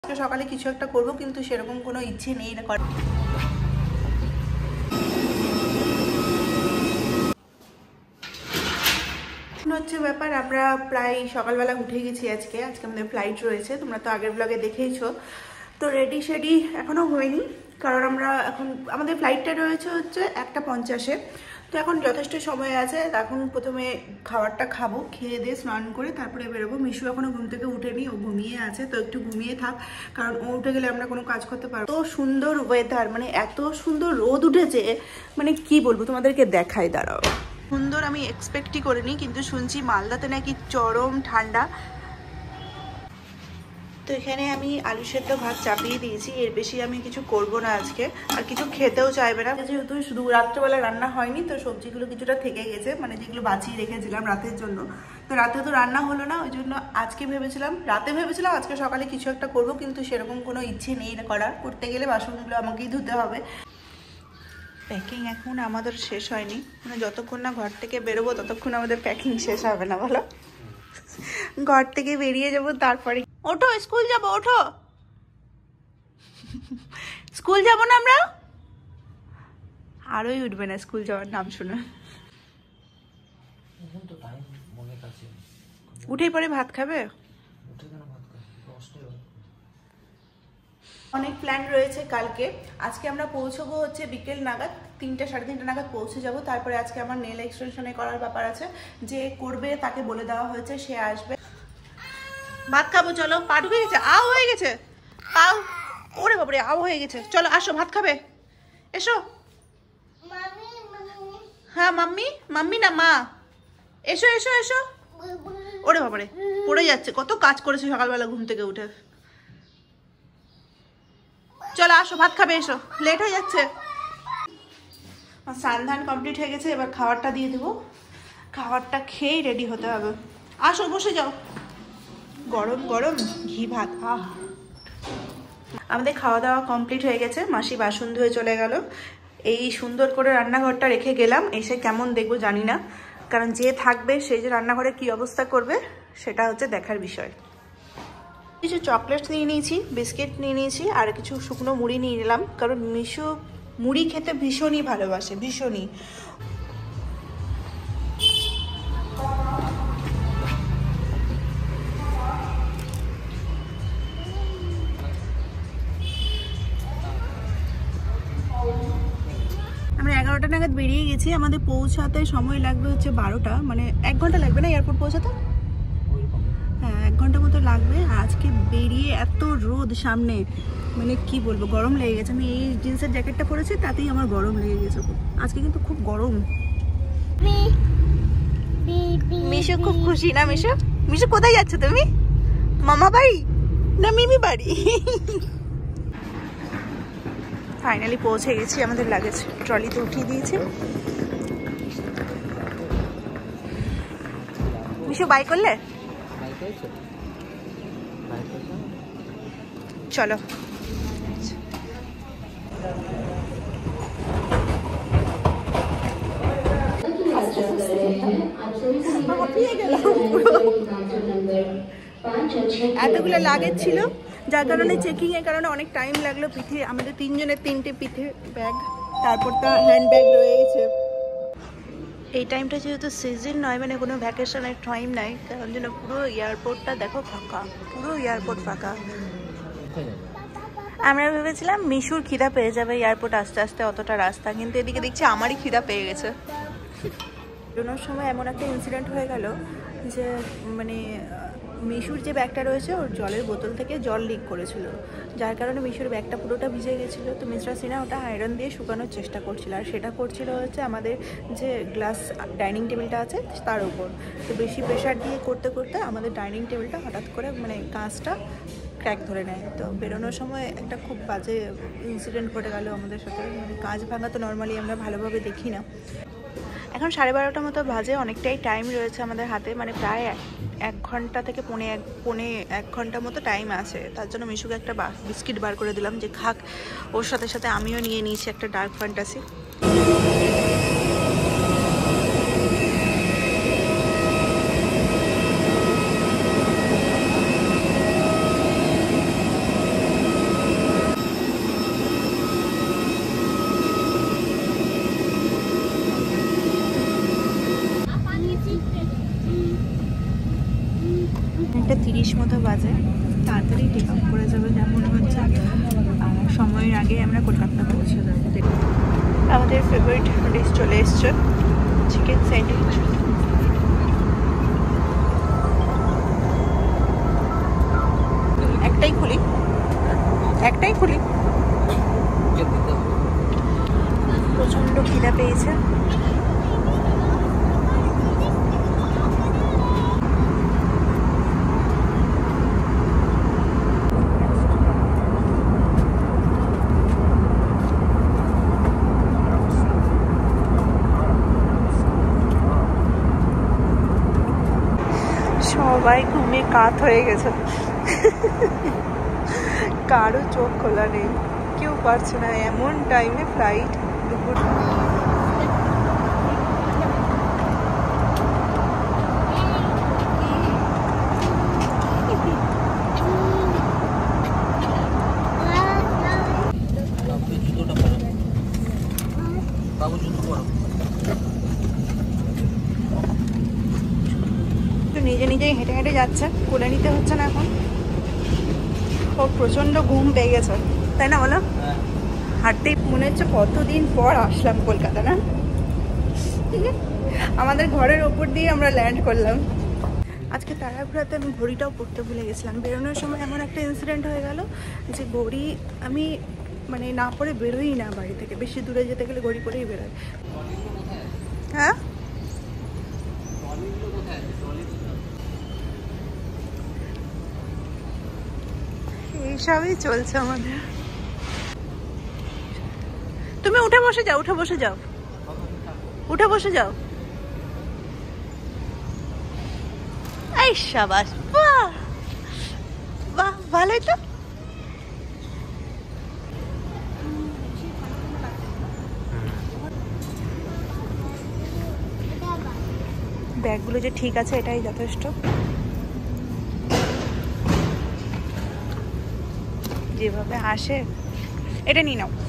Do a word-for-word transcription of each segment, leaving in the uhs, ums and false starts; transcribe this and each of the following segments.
আজকে সকালে কিছু একটা করব কিন্তু সেরকম কোনো ইচ্ছে নেই না করার। হচ্ছে ব্যাপার, আমরা প্রায় সকালবেলা উঠে গেছি। আজকে আজকে আমাদের ফ্লাইট রয়েছে, তোমরা তো আগের ব্লগে দেখেইছো। তো রেডি শেডি এখনো হয়নি, কারণ আমরা এখন আমাদের ফ্লাইটটা রয়েছে হচ্ছে একটা পঞ্চাশে। তো এখন যথেষ্ট সময় আছে। এখন প্রথমে খাবারটা খাবো, খেয়ে দিয়ে স্নান করে তারপরে বেরোবো। মিশু এখনো ঘুম থেকে উঠেনি, ও ঘুমিয়ে আছে। তো একটু ঘুমিয়ে থাক, কারণ ও উঠে গেলে আমরা কোনো কাজ করতে পারবো। এত সুন্দর ওয়েদার, মানে এত সুন্দর রোদ উঠেছে, মানে কি বলবো তোমাদেরকে, দেখাই দাঁড়াও। সুন্দর আমি এক্সপেক্টই করিনি, কিন্তু শুনছি মালদাতে নাকি চরম ঠান্ডা। তো এখানে আমি আলু সেদ্ধ ভাত চাপিয়ে দিয়েছি, এর বেশি আমি কিছু করব না আজকে, আর কিছু খেতেও চাইবে না। যেহেতু শুধু রাত্রেবেলা রান্না হয়নি, তো সবজিগুলো কিছুটা থেকে গেছে, মানে যেগুলো বাঁচিয়ে রেখেছিলাম রাতের জন্য। তো রাতে তো রান্না হলো না, ওই জন্য আজকে ভেবেছিলাম, রাতে ভেবেছিলাম আজকে সকালে কিছু একটা করব, কিন্তু সেরকম কোনো ইচ্ছে নেই করার। করতে গেলে বাসনগুলো আমাকেই ধুতে হবে। প্যাকিং এখন আমাদের শেষ হয়নি, মানে যতক্ষণ না ঘর থেকে বেরোবো ততক্ষণ আমাদের প্যাকিং শেষ হবে না, বলো। ঘর থেকে বেরিয়ে যাবো তারপরে। ওঠো, স্কুল যাবো, ওঠো। স্কুল যাবো না আমরা? আরোই উঠবে না স্কুল যাওয়ার নাম শুনে। উঠেই পরে ভাত খাবে। অনেক প্ল্যান রয়েছে কালকে। আজকে আমরা পৌঁছবো হচ্ছে বিকেল নাগাদ, তিনটে সাড়ে তিনটে নাগাদ পৌঁছে যাব। তারপরে আজকে আমার নেল এক্সটেনশনে করার ব্যাপার আছে, যে করবে তাকে বলে দেওয়া হয়েছে, সে আসবে। ভাত খাবো, চলো। পা ঢুকে গেছে, আও হয়ে গেছে পাও। ওরে বাবারে, আও হয়ে গেছে। চলো আসো, ভাত খাবে, এসো। হ্যাঁ মাম্মি, মাম্মি না মা, এসো এসো এসো। ওরে বাবারে, পড়ে যাচ্ছে। কত কাজ করেছে সকালবেলা ঘুম থেকে উঠে। চলো আসো, ভাত খাবে, এসো, লেট হয়ে যাচ্ছে। স্নান ধান কমপ্লিট হয়ে গেছে, এবার খাবারটা দিয়ে দেবো। খাবারটা খেয়েই রেডি হতে হবে। আসো, বসে যাও। গরম গরম ঘি ভাত, আহ। আমাদের খাওয়া দাওয়া কমপ্লিট হয়ে গেছে, মাসি বাসন ধুয়ে চলে গেল। এই সুন্দর করে রান্নাঘরটা রেখে গেলাম, এসে কেমন দেখবো জানি না, কারণ যে থাকবে সেই যে রান্নাঘরে কি অবস্থা করবে সেটা হচ্ছে দেখার বিষয়। কিছু চকলেটস নিয়ে নিয়েছি, বিস্কিট নিয়ে নিয়েছি, আর কিছু শুকনো মুড়ি নিয়ে নিলাম, কারণ মিশু মুড়ি খেতে ভীষণই ভালোবাসে, ভীষণই। আমরা এগারোটা নাগাদ বেরিয়ে গেছি, আমাদের পৌঁছাতে সময় লাগবে হচ্ছে বারোটা, মানে এক ঘন্টা লাগবে না এয়ারপোর্ট পৌঁছাতে? হ্যাঁ, এক ঘন্টা মতো লাগবে। আর আজকে বেরিয়ে এত রোদ সামনে, মানে কি বলবো, গরম লেগে গেছে। আমি এই জিন্সের জ্যাকেটটা পরেছি, তাতেই আমার গরম লেগে গেছে। আজকে কিন্তু খুব গরম। মিশু খুব খুশি না? মিশু, মিশু কোথায় যাচ্ছ তুমি? মামা বাড়ি না মিমি বাড়ি? ফাইনালি পৌঁছে গেছি, আমাদের লাগেজ ট্রলিতে উঠিয়ে দিয়েছি। মিশু বাই করলে? চলো। এতগুলো লাগেজ ছিল, যার কারণে চেকিং এর কারণে অনেক টাইম লাগলো। পিঠে আমাদের তিনজনের তিনটে পিঠে ব্যাগ, তারপর তো হ্যান্ড ব্যাগ রয়েছে। এই টাইমটা যেহেতু সিজন নয়, মানে কোনো ভ্যাকেশনের টাইম নাই, কারণ জন্য পুরো এয়ারপোর্টটা দেখো ফাঁকা, পুরো এয়ারপোর্ট ফাঁকা। আমরা ভেবেছিলাম মিশুর খিদা পেয়ে যাবে এয়ারপোর্ট আস্তে আস্তে, অতটা রাস্তা, কিন্তু এদিকে দেখছি আমারই খিদা পেয়ে গেছে। বেরোনোর সময় এমন একটা ইনসিডেন্ট হয়ে গেল যে, মানে মিশুর যে ব্যাগটা রয়েছে, ওর জলের বোতল থেকে জল লিক করেছিল, যার কারণে মিশুর ব্যাগটা পুরোটা ভিজে গেছিলো। তো মিস্টার সিনহা ওটা আয়রন দিয়ে শুকানোর চেষ্টা করছিল, আর সেটা করছিল হচ্ছে আমাদের যে গ্লাস ডাইনিং টেবিলটা আছে তার উপর। তো বেশি প্রেশার দিয়ে করতে করতে আমাদের ডাইনিং টেবিলটা হঠাৎ করে মানে কাঁচটা ক্র্যাক ধরে নেয়। তো বেরোনোর সময় একটা খুব বাজে ইনসিডেন্ট ঘটে গেল আমাদের সাথে। মানে কাঁচ ভাঙা তো নর্মালি আমরা ভালোভাবে দেখি না। এখন সাড়ে বারোটার মতো বাজে, অনেকটাই টাইম রয়েছে আমাদের হাতে, মানে প্রায় এক ঘন্টা থেকে পৌনে এক পৌনে এক ঘন্টা মতো টাইম আছে। তার জন্য মিশুকে একটা বিস্কিট বার করে দিলাম যে খাক, ওর সাথে সাথে আমিও নিয়ে নিয়েছি একটা ডার্ক ফ্যান্টাসি। বাজে, তাড়াতাড়ি টেক আপ করে যাবে যা মনে হচ্ছে। আর সময়ের আগে আমরা কলকাতা পৌঁছে যাবো। আমাদের ফেভারিট ডিশ চলে এসছে, চিকেন স্যান্ডউইচ। একটাই খুলি একটাই খুলি প্রচন্ড খিদা পেয়েছে। সবাই ঘুমিয়ে কাত হয়ে গেছে, কারো চোখ খোলা নেই, কেউ পারছে না। এমন টাইমে ফ্লাইট, দুপুর। নিজে নিজেই হেঁটে হেঁটে যাচ্ছে, কোলে নিতে হচ্ছে না এখন। ও প্রচন্ড ঘুম পেয়ে গেছে, তাই না বলো? হাঁটতেই মনে হচ্ছে কতদিন পর আসলাম কলকাতা, না? আমাদের ঘরের ওপর দিয়ে আমরা ল্যান্ড করলাম। আজকে তাড়াহুড়াতে আমি ঘড়িটাও পরতে ভুলে গেছিলাম। বেরোনোর সময় এমন একটা ইনসিডেন্ট হয়ে গেল যে ঘড়ি আমি মানে না পরে বেরোই না বাড়ি থেকে। বেশি দূরে যেতে গেলে ঘড়ি পরেই বেরোয়। হ্যাঁ, এইসবই চলছে আমাদের। তুমি উঠে বসে যাও, উঠে বসে যাও, উঠে বসে যাও। এই শাবাশ, বাহ বাহ, ভালোই তো। ব্যাগগুলো যে ঠিক আছে এটাই যথেষ্ট। যেভাবে আসে, এটা নিয়ে নাও।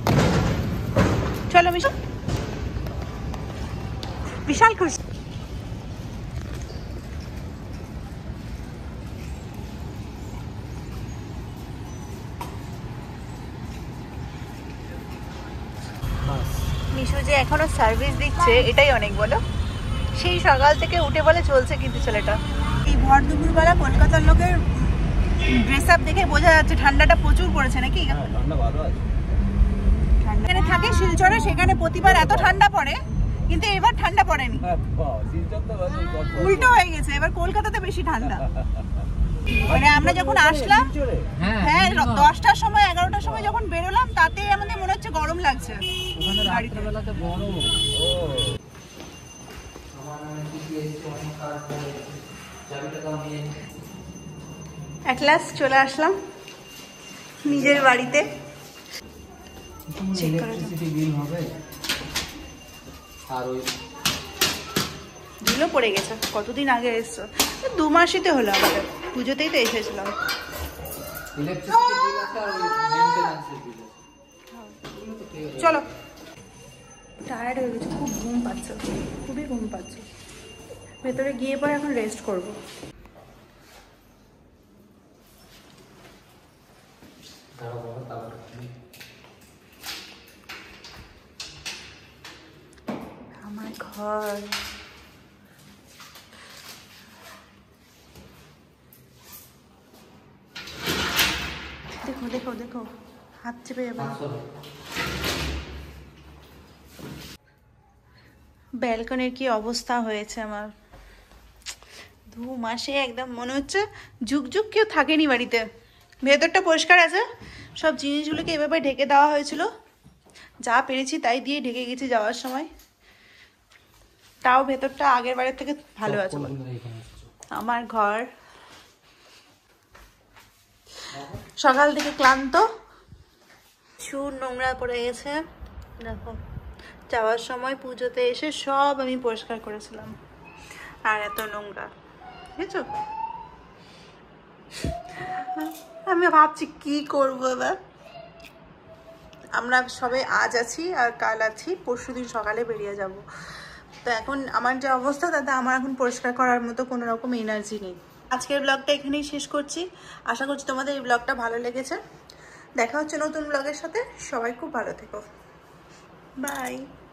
চলো মিশু, বিশাল খুশি। মিশু যে এখনো সার্ভিস দিচ্ছে এটাই অনেক, বলো। সেই সকাল থেকে উঠে বলে চলছে কিন্তু ছেলেটা। এই ভর দুপুরবেলা কলকাতার লোকের ড্রেস আপ দেখে বোঝা যাচ্ছে ঠান্ডাটা প্রচুর পড়েছে, নাকি? এখানে থাকে শিলচরে, সেখানে প্রতিবার এত ঠান্ডা পড়ে, কিন্তু এবার ঠান্ডা পড়েনি, উল্টো হয়ে গেছে। এবার কলকাতাতে বেশি ঠান্ডা। মানে আমরা যখন আসলাম, হ্যাঁ দশটার সময় এগারোটার সময় যখন বেরোলাম, তাতে আমাদের মনে হচ্ছে গরম লাগছে। এট লাস্ট চলে আসলাম নিজের বাড়িতে। ধুলো পড়ে গেছে। কতদিন আগে এসছো? দু মাসই হলো আমাদের, পুজোতেই তো এসেছিলাম। চলো, টায়ার্ড হয়ে গেছে, খুব ঘুম পাচ্ছে, খুবই ঘুম পাচ্ছে। ভেতরে গিয়ে পরে এখন রেস্ট করবো। আমার ঘর, দেখো দেখো দেখো, হাত চেপে যাবে। ব্যালকনির কি অবস্থা হয়েছে আমার। দু মাসে একদম মনে হচ্ছে যুগ যুগ কেউ থাকেনি বাড়িতে। ভেতরটা পরিষ্কার আছে, সব জিনিসগুলোকে এভাবে ঢেকে দেওয়া হয়েছিল, যা পেরেছি তাই দিয়ে ঢেকে গেছি যাওয়ার সময়। তাও ভেতরটা আগের বারের থেকে ভালো আছে। আমার ঘর সকাল থেকে ক্লান্ত, চুল নোংরা পড়ে গেছে। দেখো, যাওয়ার সময় পুজোতে এসে সব আমি পরিষ্কার করেছিলাম, আর এত নোংরা, বুঝেছো? আমি ভাবছি কি করবো এবার। আমরা সবাই আজ আছি আর কাল আছি, পরশু দিন সকালে বেরিয়ে যাব। তো এখন আমার যে অবস্থা, তাতে আমার এখন পরিষ্কার করার মতো কোনো রকম এনার্জি নেই। আজকের ব্লগটা এখানেই শেষ করছি। আশা করছি তোমাদের এই ব্লগটা ভালো লেগেছে। দেখা হচ্ছে নতুন ব্লগের সাথে। সবাই খুব ভালো থেকো। বাই।